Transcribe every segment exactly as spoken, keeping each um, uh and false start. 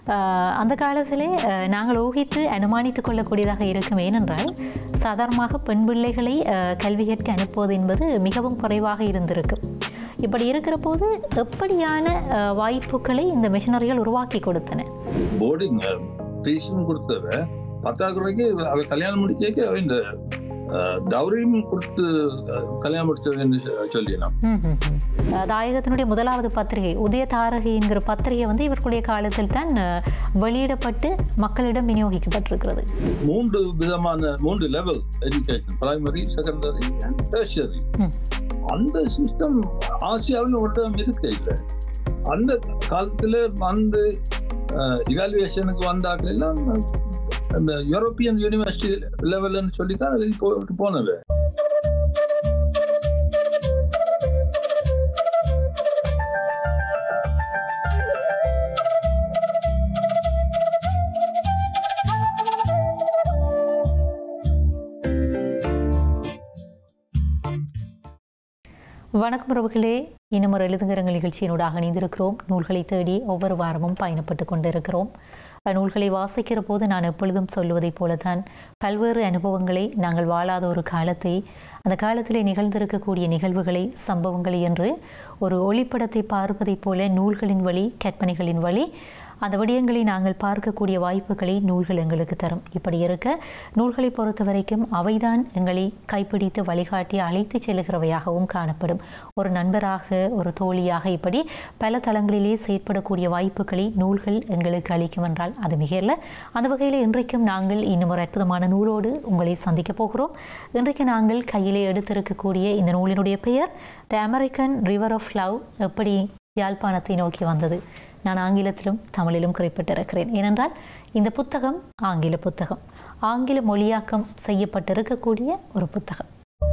அந்த காலத்திலே நாங்கள் ஊகித்து அனுமானித்து கொள்ளக்கூடியதாக இருக்கும். ஏனென்றால் சாதாரணமாக பெண் பிள்ளைகளை கல்வி கற்க அனுப்புவது என்பது மிகவும் குறைவாக இருந்திருக்கும். இப்படி இருக்கிற போது எப்படியான வாய்ப்புகளை இந்த மிஷனரிகள் உருவாக்கி கொடுத்தன? போர்டிங் ட்யூஷன் கொடுத்தவ பத்தாக்குறைக்கு அவ கல்யாணம் முடிக்க அவ இந்த டவுரியும் கொடுத்து கல்யாணம் முடிச்சதுன்னு சொல்லிடலாம். தாயகத்தினுடைய முதலாவது பத்திரிகை உதய தாரகை என்கிற பத்திரிகை வந்து இவர்களுடைய காலத்தில் தான் வெளியிடப்பட்டு மக்களிடம் விநியோகிக்கப்பட்டிருக்கிறது. மூன்று விதமான மூன்று level education, primary, secondary and tertiary. அந்த சிஸ்டம் ஆசியாவில் ஒரு இடம் இருக்கு. இல்லை அந்த காலத்தில் வந்து இவாலுவேஷனுக்கு வந்தாக்கள் எல்லாம் அந்த யூரோப்பியன் யூனிவர்சிட்டி லெவல்னு சொல்லித்தான் எழுதி போட்டு போனது. வணக்கம் உறவுகளே, இன்னும் ஒரு எழுதுங்கரங்கள் நிகழ்ச்சியினூடாக இணைந்திருக்கிறோம். நூல்களை தேடி ஒவ்வொரு வாரமும் பயணப்பட்டு கொண்டிருக்கிறோம். நூல்களை வாசிக்கிற போது நான் எப்பொழுதும் சொல்லுவதைப் போலத்தான் பல்வேறு அனுபவங்களை, நாங்கள் வாழாத ஒரு காலத்தை, அந்த காலத்திலே நிகழ்ந்திருக்கக்கூடிய நிகழ்வுகளை, சம்பவங்களை என்று ஒரு ஒளிப்படத்தை பார்ப்பதைப் போல நூல்களின் வழி, கற்பனைகளின் வழி அந்த விடயங்களை நாங்கள் பார்க்கக்கூடிய வாய்ப்புகளை நூல்கள் எங்களுக்கு தரும். இப்படி இருக்க நூல்களை பொறுத்த வரைக்கும் அவைதான் எங்களை கைப்பிடித்து வழிகாட்டி அழைத்து செல்லுகிறவையாகவும் காணப்படும். ஒரு நண்பராக, ஒரு தோழியாக, இப்படி பல தளங்களிலே செயற்படக்கூடிய வாய்ப்புகளை நூல்கள் எங்களுக்கு அளிக்கும் என்றால் அது மிகையில்லை. அந்த வகையில் இன்றைக்கும் நாங்கள் இன்னும் ஒரு அற்புதமான நூலோடு உங்களை சந்திக்க போகிறோம். இன்றைக்கு நாங்கள் கையிலே எடுத்திருக்கக்கூடிய இந்த நூலினுடைய பெயர் the American river of love, எப்படி யாழ்ப்பாணத்தை நோக்கி வந்தது. நான் ஆங்கிலத்திலும் தமிழிலும் குறிப்பிட்டிருக்கிறேன். ஏனென்றால் இந்த புத்தகம் ஆங்கில புத்தகம், ஆங்கில மொழியாக்கம் செய்யப்பட்டிருக்கக்கூடிய ஒரு புத்தகம்.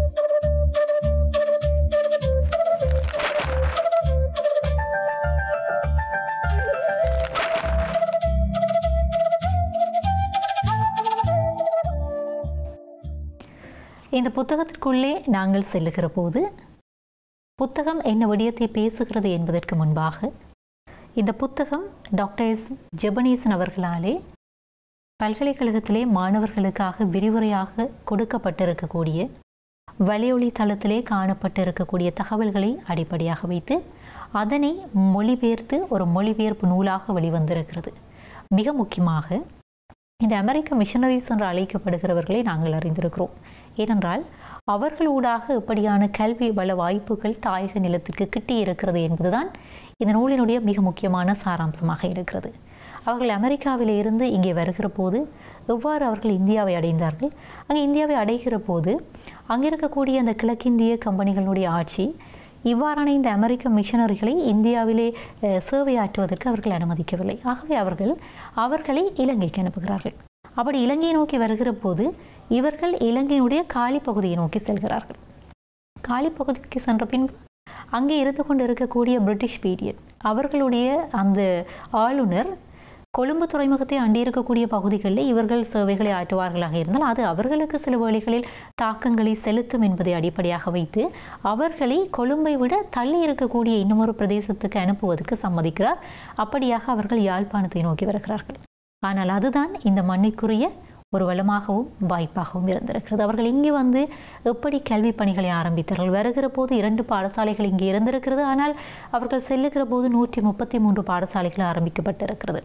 இந்த புத்தகத்திற்குள்ளே நாங்கள் செல்லுகிற போது புத்தகம் என்ன விடயத்தை பேசுகிறது என்பதற்கு முன்பாக இந்த புத்தகம் டாக்டர் எஸ் ஜெபனேசன் அவர்களாலே பல்கலைக்கழகத்திலே மாணவர்களுக்காக விரிவுரையாக கொடுக்கப்பட்டிருக்கக்கூடிய வலையொலி தளத்திலே காணப்பட்டிருக்கக்கூடிய தகவல்களை அடிப்படையாக வைத்து அதனை மொழிபெயர்த்து ஒரு மொழிபெயர்ப்பு நூலாக வெளிவந்திருக்கிறது. மிக முக்கியமாக இந்த அமெரிக்க மிஷனரிஸ் என்று அழைக்கப்படுகிறவர்களை நாங்கள் அறிந்திருக்கிறோம். ஏனென்றால் அவர்களூடாக எப்படியான கல்வி வள வாய்ப்புகள் தாயக நிலத்திற்கு கிட்டி இருக்கிறது என்பதுதான் இந்த நூலினுடைய மிக முக்கியமான சாராம்சமாக இருக்கிறது. அவர்கள் அமெரிக்காவில் இருந்து இங்கே வருகிற போது எவ்வாறு அவர்கள் இந்தியாவை அடைந்தார்கள், அங்கே இந்தியாவை அடைகிற போது அங்கே இருக்கக்கூடிய அந்த கிழக்கிந்திய கம்பெனிகளுடைய ஆட்சி இவ்வாறான இந்த அமெரிக்க மிஷனரிகளை இந்தியாவிலே சேவையாற்றுவதற்கு அவர்கள் அனுமதிக்கவில்லை. ஆகவே அவர்கள் அவர்களை இலங்கைக்கு அனுப்புகிறார்கள். அப்படி இலங்கையை நோக்கி வருகிற போது இவர்கள் இலங்கையினுடைய காலி பகுதியை நோக்கி செல்கிறார்கள். காலி பகுதிக்கு சென்ற பின்பு அங்கே இருந்து கொண்டு இருக்கக்கூடிய பிரிட்டிஷ் பீரியட் அவர்களுடைய அந்த ஆளுநர் கொழும்பு துறைமுகத்தை அண்டி இருக்கக்கூடிய பகுதிகளில் இவர்கள் சேவைகளை ஆற்றுவார்களாக இருந்தால் அது அவர்களுக்கு சில வேளைகளில் தாக்கங்களை செலுத்தும் என்பதை அடிப்படையாக வைத்து அவர்களை கொழும்பை விட தள்ளி இருக்கக்கூடிய இன்னொரு பிரதேசத்துக்கு அனுப்புவதற்கு சம்மதிக்கிறார். அப்படியாக அவர்கள் யாழ்ப்பாணத்தை நோக்கி வருகிறார்கள். ஆனால் அதுதான் இந்த மண்ணிற்குரிய ஒரு வளமாகவும் வாய்ப்பாகவும் இருந்திருக்கிறது. அவர்கள் இங்கே வந்து எப்படி கல்வி பணிகளை ஆரம்பித்தார்கள்? வருகிற போது இரண்டு பாடசாலைகள் இங்கே இருந்திருக்கிறது. ஆனால் அவர்கள் செல்லுகிற போது நூற்றி முப்பத்தி மூன்று பாடசாலைகள் ஆரம்பிக்கப்பட்டிருக்கிறது.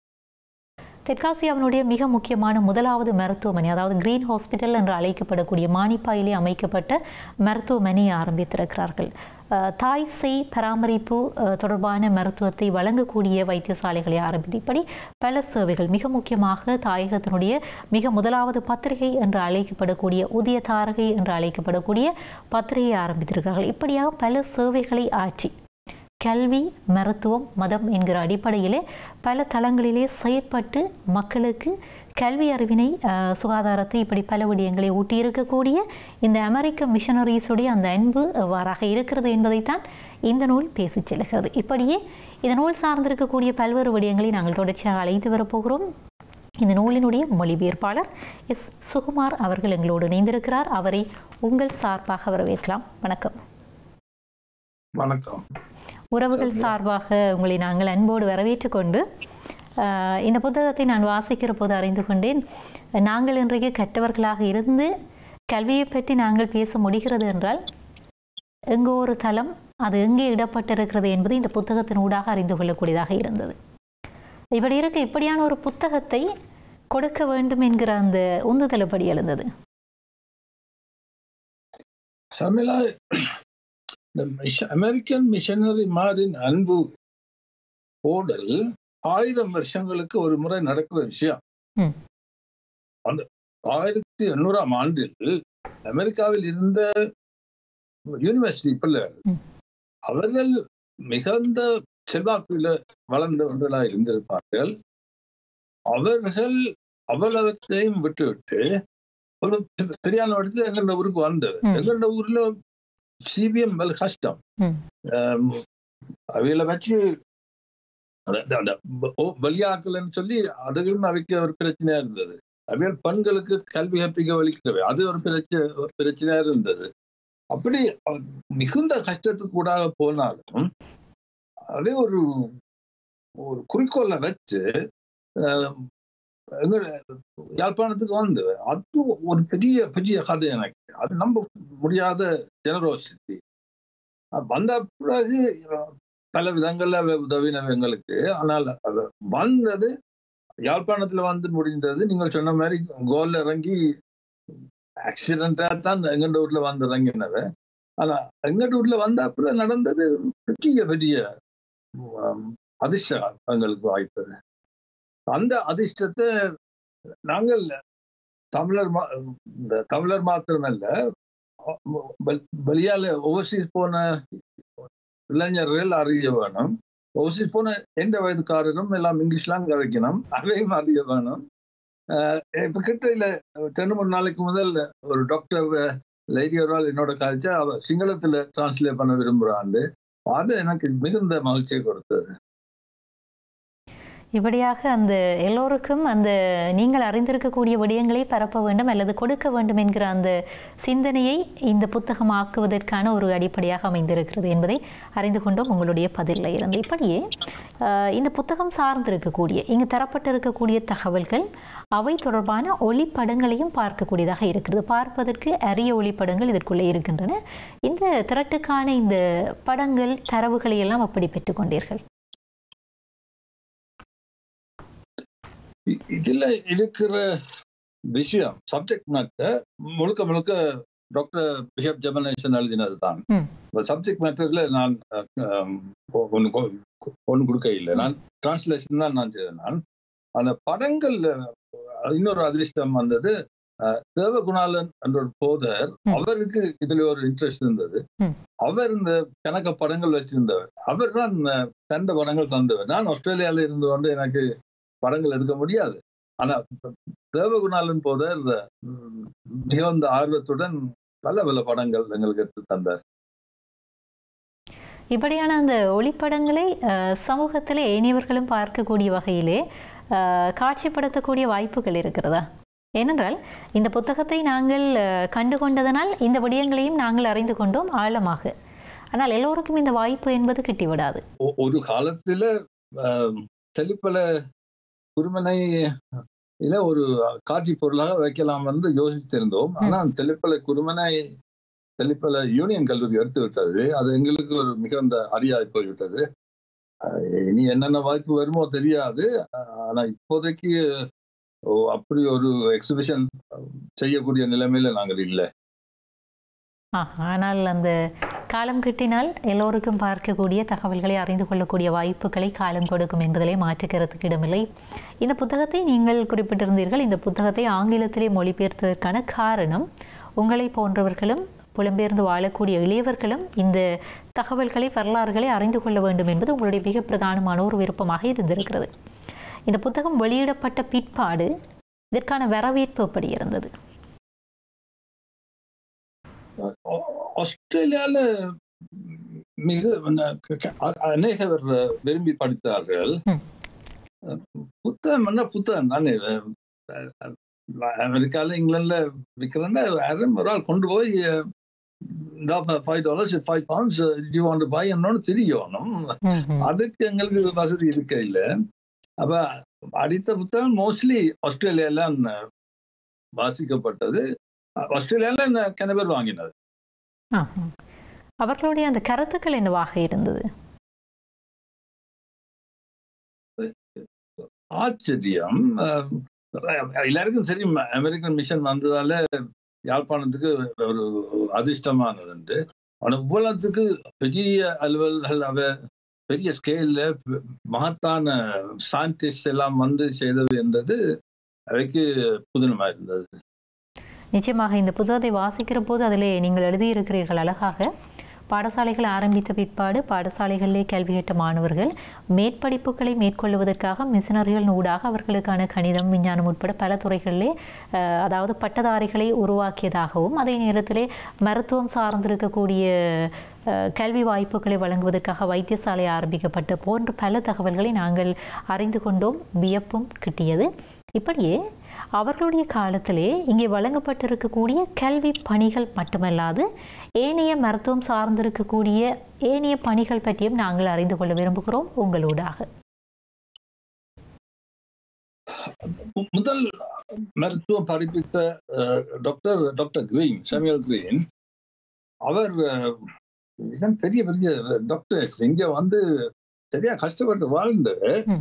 தெற்காசியாவினுடைய மிக முக்கியமான முதலாவது மருத்துவமனை, அதாவது கிரீன் ஹாஸ்பிட்டல் என்று அழைக்கப்படக்கூடிய மானிப்பாயிலே அமைக்கப்பட்ட மருத்துவமனையை ஆரம்பித்திருக்கிறார்கள். தாய் சேய் பராமரிப்பு தொடர்பான மருத்துவத்தை வழங்கக்கூடிய வைத்தியசாலைகளை ஆரம்பித்து இப்படி பல சேவைகள், மிக முக்கியமாக தாயகத்தினுடைய மிக முதலாவது பத்திரிகை என்று அழைக்கப்படக்கூடிய உதய தாரகை என்று அழைக்கப்படக்கூடிய பத்திரிகையை ஆரம்பித்திருக்கிறார்கள். இப்படியாக பல சேவைகளை ஆற்றி கல்வி, மருத்துவம், மதம் என்கிற அடிப்படையிலே பல தளங்களிலே செயற்பட்டு மக்களுக்கு கல்வி அறிவினை, சுகாதாரத்தை, இப்படி பல விடயங்களை ஊட்டியிருக்கக்கூடிய இந்த அமெரிக்க மிஷனரிஸுடைய அந்த அன்பு எவ்வாறாக இருக்கிறது என்பதைத்தான் இந்த நூல் பேசி செல்கிறது. இப்படியே இந்த நூல் சார்ந்திருக்கக்கூடிய பல்வேறு விடயங்களை நாங்கள் தொடர்ச்சியாக அழைத்து வரப்போகிறோம். இந்த நூலினுடைய மொழிபெயர்ப்பாளர் எஸ் சுகுமார் அவர்கள் எங்களோடு இணைந்திருக்கிறார். அவரை உங்கள் சார்பாக வரவேற்கலாம். வணக்கம். வணக்கம். உறவுகள் சார்பாக உங்களை நாங்கள் அன்போடு வரவேற்று கொண்டு இந்த புத்தகத்தை நான் வாசிக்கிற போது அறிந்து கொண்டேன், நாங்கள் இன்றைக்கு கற்றவர்களாக இருந்து கல்வியை பற்றி நாங்கள் பேச முடிகிறது என்றால் எங்கோ ஒரு தளம் அது எங்கே இடப்பட்டிருக்கிறது என்பது இந்த புத்தகத்தின் ஊடாக அறிந்து கொள்ளக்கூடியதாக இருந்தது. இப்படி இருக்க இப்படியான ஒரு புத்தகத்தை கொடுக்க வேண்டும் என்கிற அந்த உந்துதல் எப்படி எழுந்தது? ஷர்மிளா, அமெரிக்கன் மிஷனரி மாரின் அன்பு ஓடல் ஆயிரம் வருஷங்களுக்கு ஒரு முறை நடக்கிற விஷயம். அந்த ஆயிரத்தி எண்ணூறாம் ஆண்டில் அமெரிக்காவில் இருந்த யூனிவர்சிட்டி பிள்ளைகள் அவர்கள் மிகுந்த செல்வாக்குல வளர்ந்தவர்களாக இருந்திருப்பார்கள். அவர்கள் அவ்வளவத்தையும் விட்டுவிட்டு ஒரு பெரியான இடத்துல எங்கண்ட ஊருக்கு வந்தது. எங்கண்ட ஊர்ல சிபிஎம் வெல் கஷ்டம். அவையில வச்சு வெளியாக்கலன்னு சொல்லி அதுவும் அவைக்கு ஒரு பிரச்சனையா இருந்தது. அவையில் பெண்களுக்கு கல்வி கற்பிக்க வலிக்கிறவை அது ஒரு பிரச்சனை பிரச்சனையா இருந்தது. அப்படி மிகுந்த கஷ்டத்துக்கு கூடாக போனாலும் அதே ஒரு ஒரு குறிக்கோளை வச்சு எங்க யாழ்ப்பாணத்துக்கு வந்து அது ஒரு பெரிய பெரிய கதை. எனக்கு அது நம்ப முடியாத ஜெனரோசிட்டி. வந்த பிறகு பல விதங்கள்ல உதவினவை எங்களுக்கு. ஆனால் அது வந்தது யாழ்ப்பாணத்துல வந்து முடிந்தது. நீங்கள் சொன்ன மாதிரி கோல்ல இறங்கி ஆக்சிடென்டா தான் எங்கண்ட ஊர்ல வந்து இறங்கினவை. ஆனா எங்கண்ட ஊர்ல வந்த அப்புறம் நடந்தது பெரிய பெரிய அதிர்ஷ்டம் எங்களுக்கு வாய்ப்பது. அந்த அதிர்ஷ்டத்தை நாங்கள் தமிழர் இந்த தமிழர் மாத்திரமல்ல, வெளியால ஓவர்சீஸ் போன இளைஞர்கள் அறிய வேணும். ஓவர்சீஸ் போன எந்த வயதுக்காரரும் எல்லாம் இங்கிலீஷ்லாம் கதைக்கணும், அதையும் அறிய வேணும். இப்ப கிட்ட இல்ல ரெண்டு மூணு நாளைக்கு முதல் ஒரு டாக்டர் லேடி ஒரு ஆள் என்னோட காய்ச்சா அவ சிங்களத்துல டிரான்ஸ்லேட் பண்ண விரும்புறாண்டு. அது எனக்கு மிகுந்த மகிழ்ச்சியை கொடுத்தது. இப்படியாக அந்த எல்லோருக்கும் அந்த நீங்கள் அறிந்திருக்கக்கூடிய விடயங்களை பரப்ப வேண்டும் அல்லது கொடுக்க வேண்டும் என்கிற அந்த சிந்தனையை இந்த புத்தகம் ஆக்குவதற்கான ஒரு அடிப்படையாக அமைந்திருக்கிறது என்பதை அறிந்து கொண்டோம் உங்களுடைய பதிலில் இருந்து. இப்படியே இந்த புத்தகம் சார்ந்திருக்கக்கூடிய இங்கு தரப்பட்டிருக்கக்கூடிய தகவல்கள் அவை தொடர்பான ஒளிப்படங்களையும் பார்க்கக்கூடியதாக இருக்கிறது. பார்ப்பதற்கு அரிய ஒளிப்படங்கள் இதற்குள்ளே இருக்கின்றன. இந்த திரட்டுக்கான இந்த படங்கள் தரவுகளை எல்லாம் அப்படி பெற்றுக்கொண்டீர்கள்? இதுல இருக்கிற விஷயம் சப்ஜெக்ட் மேட்டர் முழுக்க முழுக்க டாக்டர் பிஷப் ஜெபனேசன் எழுதினது தான். சப்ஜெக்ட் மேட்டர்ல நான் ஒன்று ஒன்று கொடுக்க இல்லை. நான் டிரான்ஸ்லேஷன் தான் நான் செய்தேன். நான் அந்த படங்கள் இன்னொரு அதிர்ஷ்டம் வந்தது. தேவகுணாலன் என்ற ஒரு போதர், அவருக்கு இதுல ஒரு இன்ட்ரெஸ்ட் இருந்தது. அவர் இந்த கணக்க படங்கள் வச்சிருந்தவர். அவர் தான் தந்த படங்கள் தந்தவர். நான் ஆஸ்திரேலியால இருந்து வந்து எனக்கு படங்கள் எடுக்க முடியாது. ஆனா தேவகுணாலன் போதர் மிகுந்த ஆர்வத்துடன் பல பல படங்கள் எங்களுக்கு எடுத்து தந்தார். இப்படியான அந்த ஒளிப்படங்களை சமூகத்திலே இனியவர்களும் பார்க்கக்கூடிய வகையிலே காட்சிப்படுத்தக்கூடிய வாய்ப்புகள் இருக்கிறதா? ஏனென்றால் இந்த புத்தகத்தை நாங்கள் கண்டுகொண்டதனால் இந்த விடயங்களையும் நாங்கள் அறிந்து கொண்டோம் ஆழமாக. ஆனால் எல்லோருக்கும் இந்த வாய்ப்பு என்பது கிட்டிவிடாது. ஒரு காலத்துல தெளிப்பல குருமனை இல ஒரு காட்சி பொருளாக வைக்கலாம் என்று யோசித்திருந்தோம். ஆனா தெளிப்பல குருமனை தெளிப்பல யூனியன் கல்லூரி எடுத்து விட்டது. அது எங்களுக்கு ஒரு மிகுந்த அரியாய் போய்விட்டது. இனி என்னென்ன வாய்ப்பு வருமோ தெரியாது. ஆனா இப்போதைக்கு அப்படி ஒரு எக்ஸிபிஷன் செய்யக்கூடிய நிலைமையில நாங்கள் இல்லை. ஆனால் அந்த காலம் கிட்டினால் எல்லோருக்கும் பார்க்கக்கூடிய தகவல்களை அறிந்து கொள்ளக்கூடிய வாய்ப்புகளை காலம் கொடுக்கும் என்பதிலே மாற்றுக்கிறதுக்கு இடமில்லை. இந்த புத்தகத்தை நீங்கள் குறிப்பிட்டிருந்தீர்கள். இந்த புத்தகத்தை ஆங்கிலத்திலே மொழிபெயர்த்ததற்கான காரணம் உங்களை போன்றவர்களும் புலம்பெயர்ந்து வாழக்கூடிய இளையவர்களும் இந்த தகவல்களை வரலாறுகளை அறிந்து கொள்ள வேண்டும் என்பது உங்களுடைய மிக பிரதானமான ஒரு விருப்பமாக இருந்திருக்கிறது. இந்த புத்தகம் வெளியிடப்பட்ட பிற்பாடு இதற்கான வரவேற்பு எப்படி இருந்தது? ஆஸ்திரேலியால மிக அநேகர் விரும்பி படித்தார்கள். புத்தகம் என்ன புத்தகம் தானே. அமெரிக்கால இங்கிலாந்துல விற்கிறேன்னா ஒரு ஆள் கொண்டு போய் five dollars five pounds you want to buy என்னன்னு தெரியணும். அதுக்கு எங்களுக்கு வசதி இருக்க இல்லை. அப்ப அடித்த புத்தகம் மோஸ்ட்லி ஆஸ்திரேலியால வாசிக்கப்பட்டது. ஆஸ்திரேலியால கன பேர் வாங்கினது. அவர்களுடைய அந்த கருத்துக்கள் என்னவாக இருந்தது? ஆச்சரியம். எல்லாருக்கும் தெரியும் அமெரிக்கன் மிஷன் வந்ததால யாழ்ப்பாணத்துக்கு ஒரு அதிர்ஷ்டமானது. ஆனா இவ்வளவுக்கு பெரிய அலுவல்கள் அவ பெரிய ஸ்கேல்ல மகத்தான சயின்டிஸ்ட் எல்லாம் வந்து செய்தது என்றது அவைக்கு புதினமா இருந்தது. நிச்சயமாக இந்த புத்தகத்தை வாசிக்கிற போது அதிலே நீங்கள் எழுதியிருக்கிறீர்கள் அழகாக. பாடசாலைகள் ஆரம்பித்த பிற்பாடு பாடசாலைகளிலே கல்வி கற்ற மாணவர்கள் மேற்படிப்புகளை மேற்கொள்வதற்காக மிஷனரிகள் ஊடாக அவர்களுக்கான கணிதம், விஞ்ஞானம் உட்பட பல துறைகளிலே அதாவது பட்டதாரிகளை உருவாக்கியதாகவும், அதே நேரத்திலே மருத்துவம் சார்ந்திருக்கக்கூடிய கல்வி வாய்ப்புகளை வழங்குவதற்காக வைத்தியசாலை ஆரம்பிக்கப்பட்ட போன்ற பல தகவல்களை நாங்கள் அறிந்து கொண்டோம். வியப்பும் கிட்டியது. இப்படியே அவர்களுடைய காலத்திலே இங்கே வழங்கப்பட்டிருக்கக்கூடிய கல்வி பணிகள் மட்டுமல்லாது ஏனைய மருத்துவம் சார்ந்திருக்கக்கூடிய ஏனைய பணிகள் பற்றியும் நாங்கள் அறிந்து கொள்ள விரும்புகிறோம் உங்களூடாக. முதல் மருத்துவம் படிப்பித்த doctor doctor Green, Samuel Green, அவர் பெரிய பெரிய டாக்டர்ஸ் இங்க வந்து சரியா கஷ்டப்பட்டு வாழ்ந்து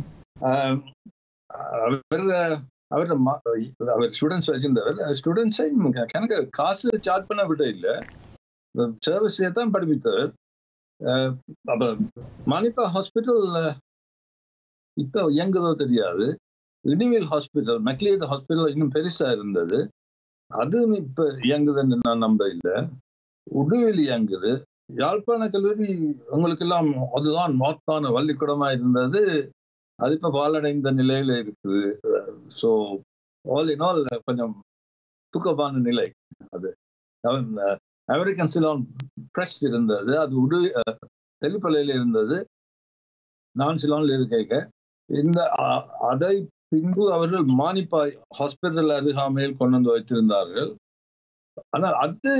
அவர் அவர் அவர் ஸ்டூடெண்ட்ஸ் வச்சிருந்தவர். ஸ்டூடெண்ட்ஸை கணக்கு காசு சார்ஜ் பண்ண விட இல்லை, சர்வீஸ்லேயே தான் படிப்பித்தவர். அப்போ மணிப்பா ஹாஸ்பிட்டல் இப்போ இயங்குதோ தெரியாது. உடுவில் ஹாஸ்பிட்டல், மெக்லியட் ஹாஸ்பிட்டல் இன்னும் பெருசா இருந்தது. அதுவும் இப்போ இயங்குதுன்னு நான் நம்ப இல்லை. உடுவில் இயங்குது. யாழ்ப்பாண கல்லூரி உங்களுக்கெல்லாம் அதுதான் மோத்தான வள்ளிக்கூடமா இருந்தது. அது இப்போ பாலடைந்த நிலையில இருக்குது. ஸோ ஆல் இன் ஆல் கொஞ்சம் துக்கமான நிலை. அது அமெரிக்கன் சிலான் பிரஸ் இருந்தது, அது உடு தெளிப்பலையில் இருந்தது, நான் சிலான்ல இருக்க. இந்த அதை பின்பு அவர்கள் மானிப்பாய் ஹாஸ்பிட்டல் அருகாமையில் கொண்டு வந்து வைத்திருந்தார்கள். ஆனால் அது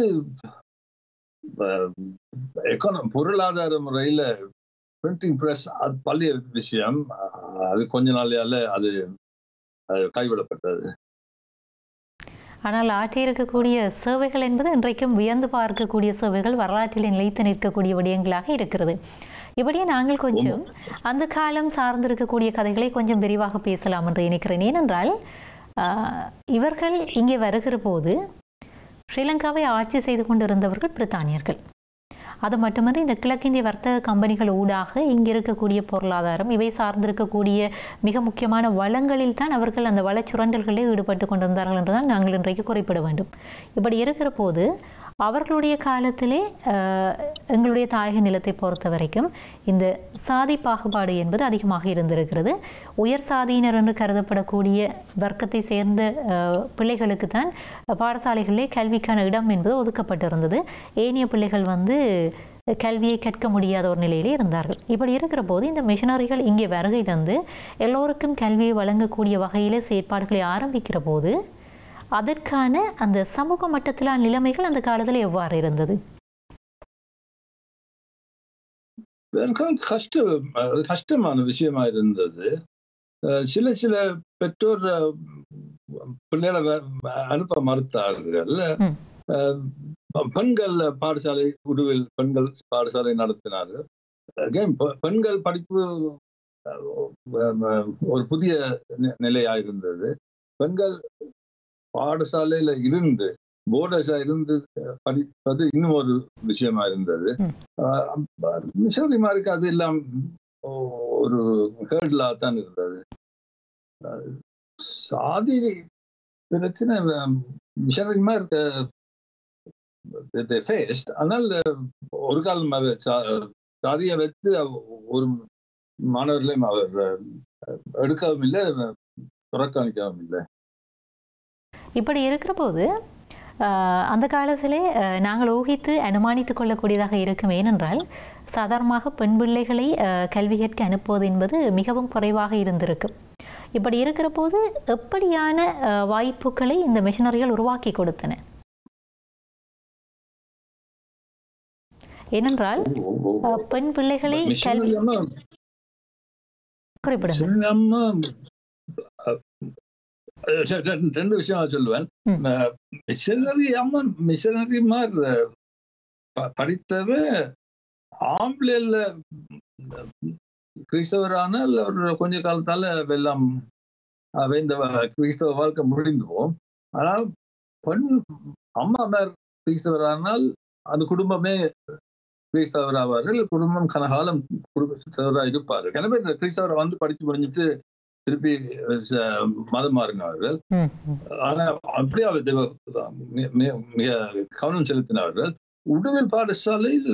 எக்கானமி பொருளாதார முறையில பிரிண்டிங் பிரஸ் அது பழைய விஷயம். அது கொஞ்ச நாளையால அது கைவிடப்பட்டது. ஆனால் ஆற்றியிருக்கக்கூடிய சேவைகள் என்பது இன்றைக்கும் வியந்து பார்க்கக்கூடிய சேவைகள், வரலாற்றில் நிலைத்து நிற்கக்கூடிய விடயங்களாக இருக்கிறது. இப்படியே நாங்கள் கொஞ்சம் அந்த காலம் சார்ந்திருக்கக்கூடிய கதைகளை கொஞ்சம் விரிவாக பேசலாம் என்று நினைக்கிறேன். ஏனென்றால் இவர்கள் இங்கே வருகிற போது ஸ்ரீலங்காவை ஆட்சி செய்து கொண்டிருந்தவர்கள் பிரித்தானியர்கள். அது மட்டுமன்றி இந்த கிழக்கிந்திய வர்த்தக கம்பெனிகள் ஊடாக இங்கே இருக்கக்கூடிய பொருளாதாரம், இவை சார்ந்திருக்கக்கூடிய மிக முக்கியமான வளங்களில் தான் அவர்கள் அந்த வளச்சுரண்டல்களில் ஈடுபட்டு கொண்டிருந்தார்கள் என்றுதான் நாங்கள் இன்றைக்கு குறிப்பிட வேண்டும். இப்படி இருக்கிற போது அவர்களுடைய காலத்திலே எங்களுடைய தாயக நிலத்தை பொறுத்த வரைக்கும் இந்த சாதி பாகுபாடு என்பது அதிகமாக இருந்திருக்கிறது. உயர் சாதியினர் என்று கருதப்படக்கூடிய வர்க்கத்தை சேர்ந்த பிள்ளைகளுக்கு தான் பாடசாலைகளிலே கல்விக்கான இடம் என்பது ஒதுக்கப்பட்டிருந்தது. ஏனைய பிள்ளைகள் வந்து கல்வியை கற்க முடியாத ஒரு நிலையிலே இருந்தார்கள். இப்படி இருக்கிற போது இந்த மிஷனரிகள் இங்கே வருகை தந்து எல்லோருக்கும் கல்வியை வழங்கக்கூடிய வகையில் செயற்பாடுகளை ஆரம்பிக்கிற போது அதற்கான அந்த சமூக மட்டத்திலான நிலைமைகள் அந்த காலத்தில் எவ்வாறு இருந்தது? கஷ்ட கஷ்டமான விஷயமா இருந்தது. சில சில பெற்றோர் பிள்ளைகளை அனுப்ப மறுத்தார்கள். பெண்கள் பாடசாலை, உடுவில் பெண்கள் பாடசாலை நடத்தினார்கள். பெண்கள் படிப்பு ஒரு புதிய நிலையா இருந்தது. பெண்கள் பாடசாலையில இருந்து போர்டர்ஸா இருந்து படிப்பது இன்னும் ஒரு விஷயமா இருந்தது. மிஷனரிமாருக்கு அது எல்லாம் ஒரு ஹேர்டலா தான் இருந்தது. சாதி பிரச்சனை மிஷனரிமார் ஃபேஸ்ட். ஆனால் ஒரு காலம் சாதியை வைத்து ஒரு மாணவர்களையும் அவர் எடுக்கவும் இல்லை, புறக்கணிக்கவும் இல்லை. இப்படி இருக்கிற போது அந்த காலத்திலே நாங்கள் ஊகித்து அனுமானித்து கொள்ளக்கூடியதாக இருக்கும். ஏனென்றால் சாதாரணமாக பெண் பிள்ளைகளை கல்வி கற்க அனுப்புவது என்பது மிகவும் குறைவாக இருந்திருக்கும். இப்படி இருக்கிற போது எப்படியான வாய்ப்புகளை இந்த மிஷனரிகள் உருவாக்கி கொடுத்தன? ஏனென்றால் பெண் பிள்ளைகளை கல்வி ரெண்டு விஷயம் சொல்லுவேன். மிஷனரி அம்மா மிஷனரி மாதிரி படித்தவ ஆம்பளைல கிறிஸ்தவரான ஒரு கொஞ்ச காலத்தால எல்லாம் இந்த கிறிஸ்தவ வாழ்க்கை முடிந்துவோம். ஆனால் பெண் அம்மா மேல் கிறிஸ்தவரானால் அந்த குடும்பமே கிறிஸ்தவர் ஆவார்கள். குடும்பம் கனகாலம் கிறிஸ்தவராக இருப்பார்கள். எனவே இந்த கிறிஸ்தவரை வந்து படிச்சு முடிஞ்சிட்டு திருப்பி மதம் மாறினார்கள். ஆனா அப்படியே அவர் மிக கவனம் செலுத்தினார்கள். உடுவில் பாடசாலையில்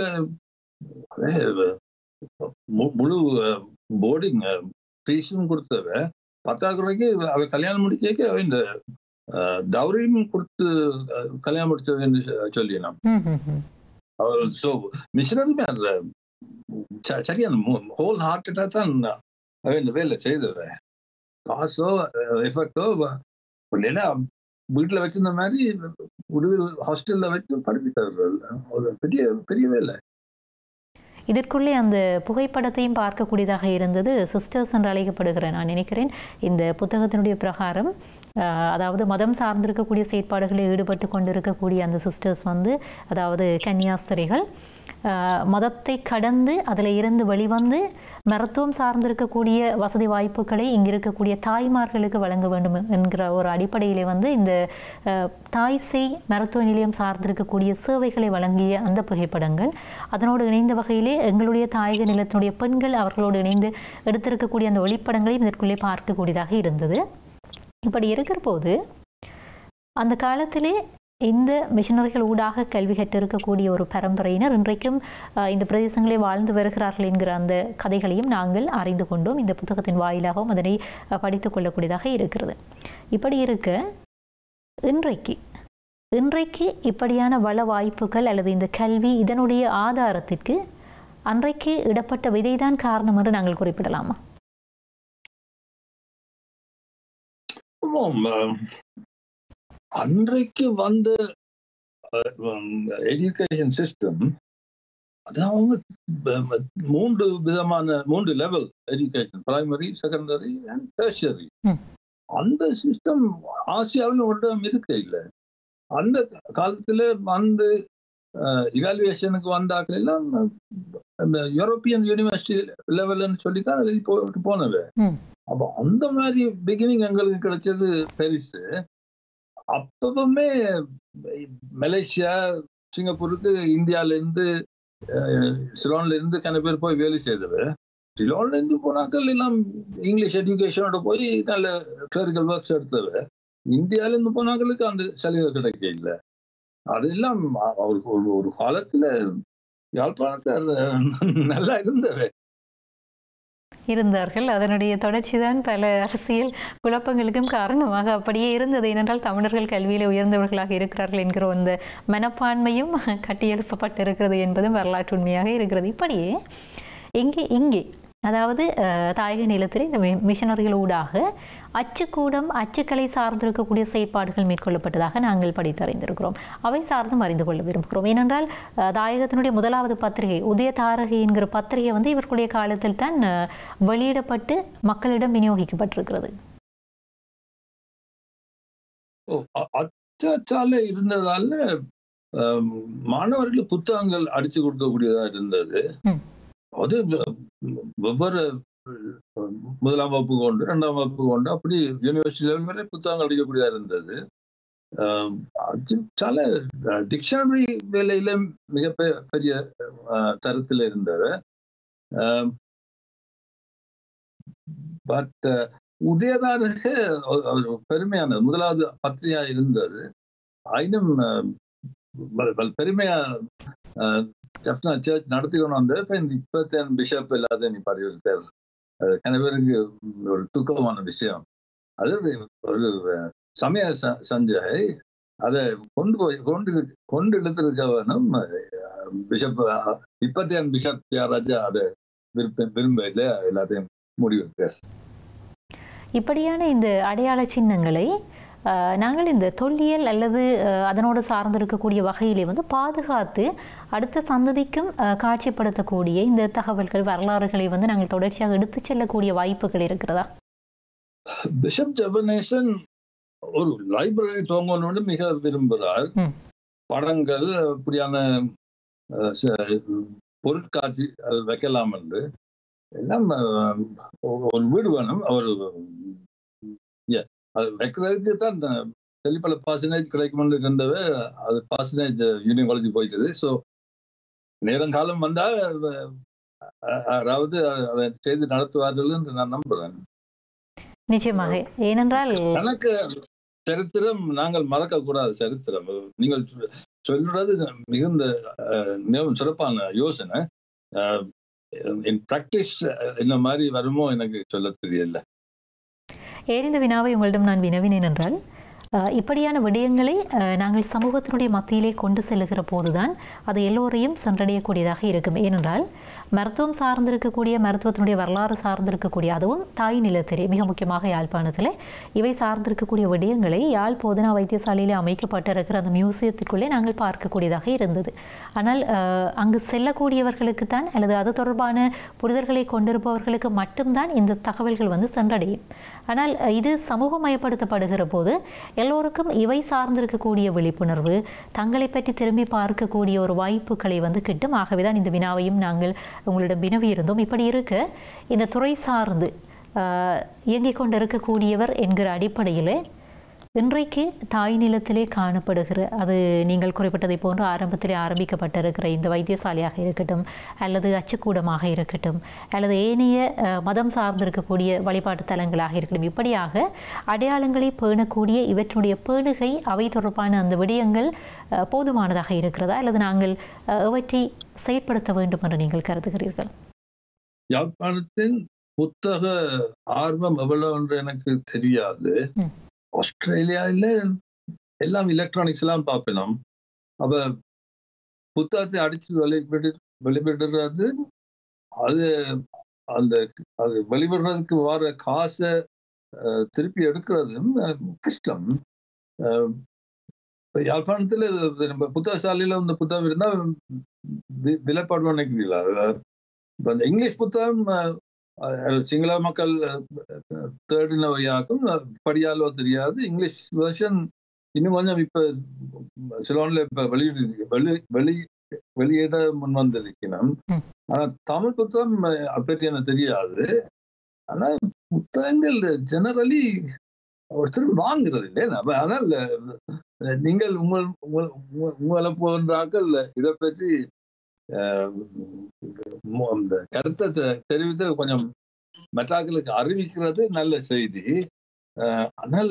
முழு போர்டிங் ஃபீஸும் கொடுத்தவ பத்தாவது ரூபாய்க்கு அவ கல்யாணம் முடிக்க அவ இந்த டவுரியும் கொடுத்து கல்யாணம் முடிச்சதுன்னு சொல்லினான். ஸோ மிஷனரி சரியான ஹோல் ஹார்ட்டடா தான் அவ இந்த வேலை செய்தவ. காசோ எஃபர்ட்டோ இல்லைன்னா வீட்டில் வச்சிருந்த மாதிரி உடுவில் ஹாஸ்டல்ல வச்சு படிப்பித்தார்கள். பெரிய பெரிய வேலை. இதற்குள்ளே அந்த புகைப்படத்தையும் பார்க்கக்கூடியதாக இருந்தது. சிஸ்டர்ஸ் என்று அழைக்கப்படுகிற நான் நினைக்கிறேன் இந்த புத்தகத்தினுடைய பிரகாரம், அதாவது மதம் சார்ந்திருக்கக்கூடிய செயற்பாடுகளில் ஈடுபட்டு கொண்டிருக்கக்கூடிய அந்த சிஸ்டர்ஸ் வந்து, அதாவது கன்னியாஸ்திரிகள் மதத்தை கடந்து அதில் இருந்து வெளிவந்து மருத்துவம் சார்ந்திருக்கக்கூடிய வசதி வாய்ப்புகளை இங்கே இருக்கக்கூடிய தாய்மார்களுக்கு வழங்க வேண்டும் என்கிற ஒரு அடிப்படையிலே வந்து இந்த தாய் சேய் மருத்துவ நிலையம் சார்ந்திருக்கக்கூடிய சேவைகளை வழங்கிய அந்த புகைப்படங்கள், அதனோடு இணைந்த வகையிலே எங்களுடைய தாயக நிலத்தினுடைய பெண்கள் அவர்களோடு இணைந்து எடுத்திருக்கக்கூடிய அந்த ஒளிப்படங்களையும் இதற்குள்ளே பார்க்கக்கூடியதாக இருந்தது. இப்படி இருக்கிற போது அந்த காலத்திலே இந்த மிஷனரிகள் ஊடாக கல்வி கற்றிருக்கக்கூடிய ஒரு பரம்பரையினர் இன்றைக்கும் இந்த பிரதேசங்களை வாழ்ந்து வருகிறார்கள் என்கிற அந்த கதைகளையும் நாங்கள் அறிந்து கொண்டோம். இந்த புத்தகத்தின் வாயிலாகவும் அதனை படித்து கொள்ளக்கூடியதாக இருக்கிறது. இப்படி இருக்க இன்றைக்கு இன்றைக்கு இப்படியான வள வாய்ப்புகள் அல்லது இந்த கல்வி இதனுடைய ஆதாரத்திற்கு அன்றைக்கு இடப்பட்ட விதைதான் காரணம் என்று நாங்கள் குறிப்பிடலாமா? அன்றைக்கு வந்த எஜுகேஷன் சிஸ்டம் அதாவது மூன்று விதமான மூன்று level education, primary, secondary and tertiary. அந்த சிஸ்டம் ஆசியாவில் ஒரு இடம் இருக்க இல்லை. அந்த காலத்துல வந்து இவாலுவேஷனுக்கு வந்தாக்கள் எல்லாம் அந்த யூரோப்பியன் யூனிவர்சிட்டி லெவல்னு சொல்லித்தான் எழுதி போட்டு போனது. அப்போ அந்த மாதிரி பிகினிங் எங்களுக்கு கிடைச்சது பெருசு. அப்பவுமே மலேசியா, சிங்கப்பூருக்கு இந்தியால இருந்து சிலோன்ல இருந்து கன பேர் போய் வேலை செய்தது. சிலோன்ல இருந்து போனாக்கள் எல்லாம் இங்கிலீஷ் எஜுகேஷனோட போய் நல்ல கிளரிக்கல் ஒர்க்ஸ் எடுத்தது. இந்தியால இருந்து போனாக்களுக்கு அந்த சலுகை கிடைக்க இல்லை. அதெல்லாம் ஒரு ஒரு காலத்துல யாழ்ப்பாணத்தை நல்லா இருந்தவை இருந்தார்கள். அதனுடைய தொடர்ச்சி தான் பல அரசியல் குழப்பங்களுக்கும் காரணமாக அப்படியே இருந்தது. ஏனென்றால் தமிழர்கள் கல்வியில் உயர்ந்தவர்களாக இருக்கிறார்கள் என்கிற அந்த மனப்பான்மையும் கட்டியெழுப்பப்பட்டிருக்கிறது என்பதும் வரலாற்று உண்மையாக இருக்கிறது. இப்படியே இங்கே இங்கே அதாவது தாயக நிலத்தில் இந்த மிஷனரிகள் ஊடாக அச்சுக்கூடம், அச்சுக்கலை சார்ந்திருக்கக்கூடிய செயற்பாடுகள் மேற்கொள்ளப்பட்டதாக நாங்கள் படித்தறிந்திருக்கிறோம். அவை சார்ந்தும் அறிந்து கொள்ள விரும்புகிறோம். ஏனென்றால் தாயகத்தினுடைய முதலாவது பத்திரிகை உதய தாரகை என்கிற பத்திரிகை வந்து இவர்களுடைய காலத்தில் தான் வெளியிடப்பட்டு மக்களிடம் விநியோகிக்கப்பட்டிருக்கிறது. அச்சாலை இருந்ததால மாணவர்கள் புத்தகங்கள் அடிச்சு கொடுக்கக்கூடியதா இருந்தது. அது வெவ்வேறு முதலாம் வகுப்பு கொண்டு இரண்டாம் வகுப்பு கொண்டு அப்படி யூனிவர்சிட்டி லெவல் வரை புத்தகங்கள் அடிக்கக்கூடியதா இருந்தது. சில டிக்ஷனரி வேலையில மிக பெரிய தரத்தில் இருந்தது. பட் உதயதாரக பெருமையான முதலாவது பத்திரிகையா இருந்தது. ஆயினும் பெருமையா ஜஃப்னா சர்ச் நடத்தி கொண்டு வந்த இப்ப இந்த இப்பத்தேன் பிஷப் இல்லாத நீ பரிவர்த்தார். அது கணவருக்கு ஒரு தூக்கமான விஷயம். அது ஒரு சமய சஞ்சை அதை கொண்டு போய் கொண்டு கொண்டு இழுத்திருக்கவனும் பிஷப் இப்பத்தேன் பிஷப் தியாகராஜா அதை விருப்ப விரும்ப இல்லை, எல்லாத்தையும் முடிவு. இப்படியான இந்த அடையாள சின்னங்களை நாங்கள் இந்த தொல்லியல் அல்லது அதனோடு சார்ந்திருக்கக்கூடிய வகையிலே வந்து பாதுகாத்து அடுத்த சந்ததிக்கும் காட்சிப்படுத்தக்கூடிய இந்த தகவல்கள் வரலாறுகளை வந்து நாங்கள் தொடர்ச்சியாக எடுத்து செல்லக்கூடிய வாய்ப்புகள் இருக்கிறதா? பிஷப் ஜெபனேசன் ஒரு லைப்ரரி துவங்கணும்னு மிக விரும்புகிறார். படங்கள் இப்படியான பொருட்காட்சி வைக்கலாம் என்று எல்லாம் ஒரு வீடு வேணும். அவர் அது வைக்கிறதுக்கு தான் தெளிப்பல பாசனேஜ் கிடைக்கும்னு இருந்தவே அது பாசனேஜ் யூனியன் காலேஜ் போயிட்டது. ஸோ நேரங்காலம் வந்தால் அதாவது அதை செய்து நடத்துவார்கள் என்று நான் நம்புறேன். நிச்சயமாக. ஏனென்றால் எனக்கு சரித்திரம் நாங்கள் மறக்க கூடாது. சரித்திரம் நீங்கள் சொல்றது மிகுந்த மிகவும் சிறப்பான யோசனை. இன் பிராக்டிஸ் இந்த மாதிரி வருமோ எனக்கு சொல்ல தெரியல. ஏன் இந்த வினாவை உங்களிடம் நான் வினவினேன் என்றால், இப்படியான விடயங்களை நாங்கள் சமூகத்தினுடைய மத்தியிலே கொண்டு செல்லுகிற போதுதான் அது எல்லோரையும் சென்றடையக்கூடியதாக இருக்கும். ஏனென்றால் மருத்துவம் சார்ந்திருக்கக்கூடிய, மருத்துவத்தினுடைய வரலாறு சார்ந்திருக்கக்கூடிய, அதுவும் தாய் நிலத்திலே மிக முக்கியமாக யாழ்ப்பாணத்தில் இவை சார்ந்திருக்கக்கூடிய விடயங்களை யாழ் போதனா வைத்தியசாலையில் அமைக்கப்பட்டிருக்கிற அந்த மியூசியத்துக்குள்ளே நாங்கள் பார்க்கக்கூடியதாக இருந்தது. ஆனால் அங்கு செல்லக்கூடியவர்களுக்கு தான் அல்லது அது தொடர்பான புரிதல்களை கொண்டிருப்பவர்களுக்கு மட்டும்தான் இந்த தகவல்கள் வந்து சென்றடையும். ஆனால் இது சமூகமயப்படுத்தப்படுகிற போது எல்லோருக்கும் இவை சார்ந்திருக்கக்கூடிய விழிப்புணர்வு, தங்களை பற்றி திரும்பி பார்க்கக்கூடிய ஒரு வாய்ப்புகளை வந்து கிட்டும். ஆகவேதான் இந்த வினாவையும் நாங்கள் உங்களிடம் வினவி இருந்தோம். இப்படி இருக்க இந்த துறை சார்ந்து இயங்கிக் கொண்டு இருக்கக்கூடியவர் என்கிற அடிப்படையில் இன்றைக்கு தாய் நிலத்திலே காணப்படுகிற, அது நீங்கள் குறிப்பிட்டதை போன்று ஆரம்பத்திலே ஆரம்பிக்கப்பட்டிருக்கிற இந்த வைத்தியசாலையாக இருக்கட்டும், அல்லது அச்சுக்கூடமாக இருக்கட்டும், அல்லது ஏனைய மதம் சார்ந்திருக்கக்கூடிய வழிபாட்டு தலங்களாக இருக்கட்டும், இப்படியாக அடையாளங்களை பேணக்கூடிய இவற்றுடைய பேணுகை, அவை தொடர்பான அந்த விடயங்கள் போதுமானதாக இருக்கிறதா, அல்லது நாங்கள் அவற்றை செயற்படுத்த வேண்டும் என்று நீங்கள் கருதுகிறீர்கள்? யாழ்ப்பாணத்தின் புத்தக ஆர்வம் எவ்வளவு என்று எனக்கு தெரியாது. ஆஸ்திரேலியாவில் எல்லாம் எலக்ட்ரானிக்ஸ் எல்லாம் பார்ப்போம். அப்ப புத்தகத்தை அடிச்சு வெளிவிடு வெளிவிடுறது அது அந்த அது வெளிவிடுறதுக்கு வர காசை திருப்பி எடுக்கிறதும் கஷ்டம். யாழ்ப்பாணத்தில் நம்ம புத்தகசாலையில இந்த புத்தகம் இருந்தால் விலைப்பாடு நினைக்கிறீங்களா? இப்போ அந்த இங்கிலீஷ் புத்தகம் சிங்கள மக்கள் தேடினவையாக்கும் படியாலோ தெரியாது. இங்கிலீஷ் வெர்ஷன் இன்னும் கொஞ்சம் இப்ப சிலோன்ல இப்ப வெளியிடு வெளி வெளி வெளியிட முன் வந்திருக்கணும். ஆனா தமிழ் புத்தகம் அப்படி எனக்கு தெரியாது. ஆனா புத்தகங்கள் ஜெனரலி ஒருத்தர் வாங்குறது இல்லையா? ஆனால் நீங்கள் உங்கள் உங்களை போன்றாக்கள் இதை பற்றி அந்த கருத்தை தெரிவித்து கொஞ்சம் மற்றாக்களுக்கு அறிவிக்கிறது நல்ல செய்தி. அதனால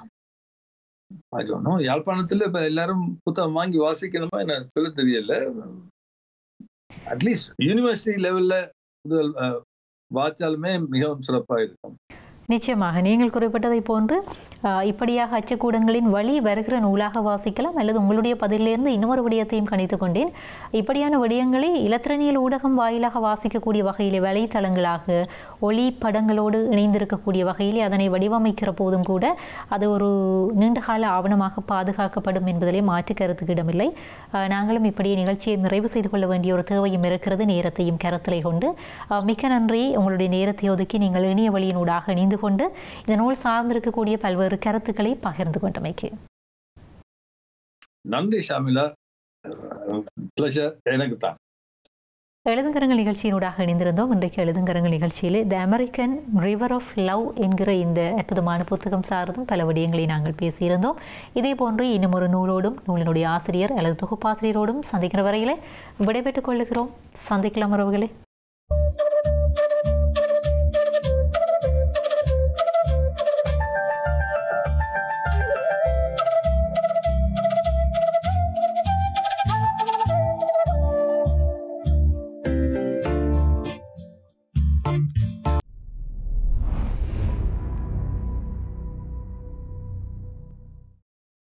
யாழ்ப்பாணத்துல இப்ப எல்லாரும் புத்தகம் வாங்கி வாசிக்கணுமா எனக்கு சொல்ல தெரியல. அட்லீஸ்ட் யூனிவர்சிட்டி லெவல்ல முதல் வாய்ச்சாலுமே மிகவும் சிறப்பாக இருக்கும். நிச்சயமாக நீங்கள் குறிப்பிட்டதை போன்று இப்படியாக அச்சுக்கூடங்களின் வழி வருகிற நூலாக வாசிக்கலாம், அல்லது உங்களுடைய பதிலிலிருந்து இன்னொரு விடயத்தையும் கணித்து கொண்டேன். இப்படியான விடயங்களை இலத்திரனியல் ஊடகம் வாயிலாக வாசிக்கக்கூடிய வகையிலே, வலைத்தளங்களாக ஒளி படங்களோடு இணைந்திருக்கக்கூடிய வகையிலே அதனை வடிவமைக்கிற போதும் கூட அது ஒரு நீண்டகால ஆவணமாக பாதுகாக்கப்படும் என்பதிலே மாற்று கருத்துக்கு இடமில்லை. நாங்களும் இப்படியே நிகழ்ச்சியை நிறைவு செய்து கொள்ள வேண்டிய ஒரு தேவையும் இருக்கிறது, நேரத்தையும் கருத்திலை கொண்டு. மிக்க நன்றி. உங்களுடைய நேரத்தை ஒதுக்கி நீங்கள் இணைய வழியினூடாக இணைந்து கொண்டு இந்த நூல் சார்ந்திருக்கக்கூடிய பல்வேறு கருத்துக்களை பகிர்ந்து கொண்டமைக்கு நன்றி ஷாமிலா. எனக்கு தான் எழுதுங்கரங்கள் நிகழ்ச்சியினூடாக இணைந்திருந்தோம். இன்றைக்கு எழுதுங்கரங்கள் நிகழ்ச்சியில் the American river of love என்கிற இந்த அற்புதமான புத்தகம் சார்ந்தும் பல விடயங்களை நாங்கள் பேசியிருந்தோம். இதே போன்று இன்னும் ஒரு நூலோடும் நூலினுடைய ஆசிரியர் அல்லது தொகுப்பாசிரியரோடும் சந்திக்கிற வரையிலே விடைபெற்றுக் கொள்ளுகிறோம். சந்திக்கலாம் உறவுகளே.